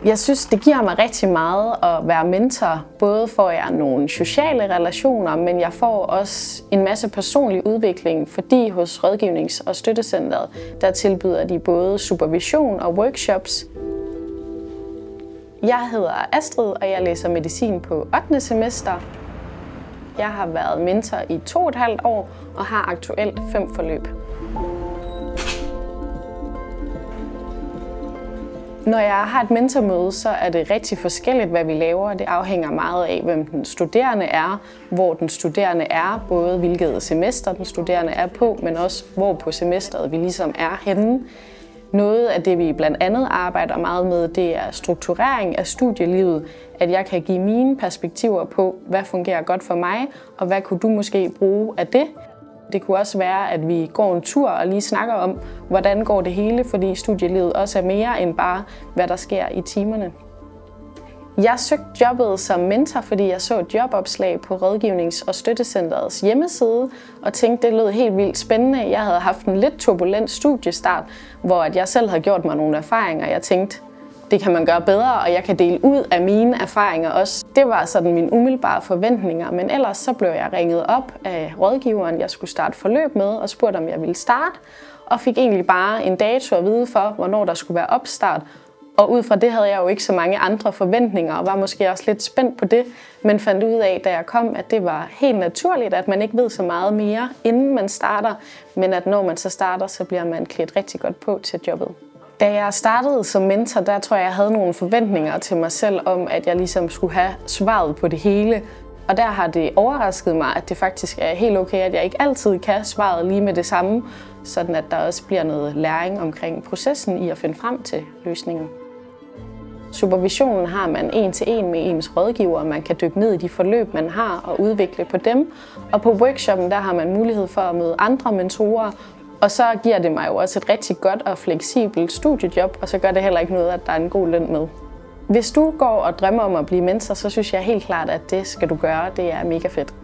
Jeg synes, det giver mig rigtig meget at være mentor. Både får jeg nogle sociale relationer, men jeg får også en masse personlig udvikling, fordi hos Rådgivnings- og Støttecentret, der tilbyder de både supervision og workshops. Jeg hedder Astrid, og jeg læser medicin på 8. semester. Jeg har været mentor i 2,5 år og har aktuelt 5 forløb. Når jeg har et mentormøde, så er det rigtig forskelligt, hvad vi laver. Det afhænger meget af, hvem den studerende er, hvor den studerende er, både hvilket semester den studerende er på, men også hvor på semesteret vi ligesom er henne. Noget af det, vi blandt andet arbejder meget med, det er strukturering af studielivet. At jeg kan give mine perspektiver på, hvad fungerer godt for mig, og hvad kunne du måske bruge af det. Det kunne også være, at vi går en tur og lige snakker om, hvordan går det hele, fordi studielivet også er mere end bare, hvad der sker i timerne. Jeg søgte jobbet som mentor, fordi jeg så et jobopslag på Rådgivnings- og Støttecentrets hjemmeside, og tænkte, det lød helt vildt spændende. Jeg havde haft en lidt turbulent studiestart, hvor jeg selv havde gjort mig nogle erfaringer. Jeg tænkte, det kan man gøre bedre, og jeg kan dele ud af mine erfaringer også. Det var sådan mine umiddelbare forventninger, men ellers så blev jeg ringet op af rådgiveren, jeg skulle starte forløb med, og spurgte, om jeg ville starte, og fik egentlig bare en dato at vide for, hvornår der skulle være opstart. Og ud fra det havde jeg jo ikke så mange andre forventninger, og var måske også lidt spændt på det, men fandt ud af, da jeg kom, at det var helt naturligt, at man ikke ved så meget mere, inden man starter, men at når man så starter, så bliver man klædt rigtig godt på til jobbet. Da jeg startede som mentor, der tror jeg havde nogle forventninger til mig selv om, at jeg ligesom skulle have svaret på det hele. Og der har det overrasket mig, at det faktisk er helt okay, at jeg ikke altid kan svaret lige med det samme, sådan at der også bliver noget læring omkring processen i at finde frem til løsningen. Supervisionen har man 1-til-1 med ens rådgiver, man kan dykke ned i de forløb, man har og udvikle på dem. Og på workshoppen der har man mulighed for at møde andre mentorer, og så giver det mig jo også et rigtig godt og fleksibelt studiejob, og så gør det heller ikke noget, at der er en god løn med. Hvis du går og drømmer om at blive mentor, så synes jeg helt klart, at det skal du gøre. Det er mega fedt.